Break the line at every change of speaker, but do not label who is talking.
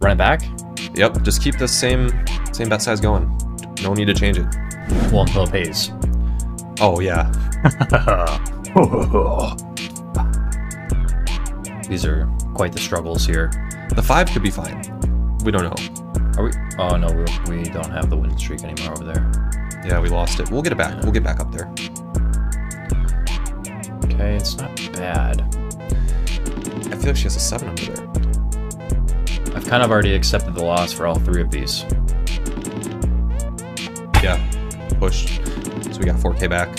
Run it back?
Yep, just keep the same bet size going. No need to change it.
Well, until it pays.
Oh, yeah.
These are quite the struggles here.
The 5 could be fine. We don't know.
Are we? Oh, no, we don't have the win streak anymore over there.
Yeah, we lost it. We'll get it back. We'll get back up there.
Okay, it's not bad.
I feel like she has a 7 under there.
I've kind of already accepted the loss for all 3 of these.
Yeah. Push. So we got 4K back.